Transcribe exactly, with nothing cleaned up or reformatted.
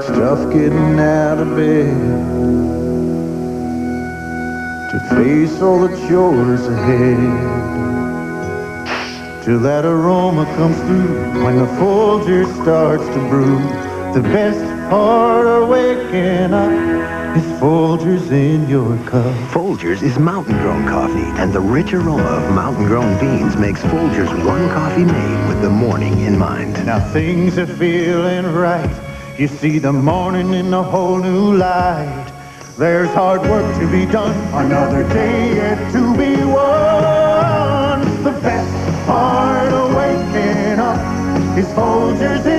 It's tough getting out of bed to face all the chores ahead, till that aroma comes through when the Folgers starts to brew. The best part of waking up is Folgers in your cup. Folgers is mountain-grown coffee, and the rich aroma of mountain-grown beans makes Folgers one coffee made with the morning in mind. Now things are feeling right. You see the morning in a whole new light. There's hard work to be done, another day yet to be won. The best part of waking up is Folgers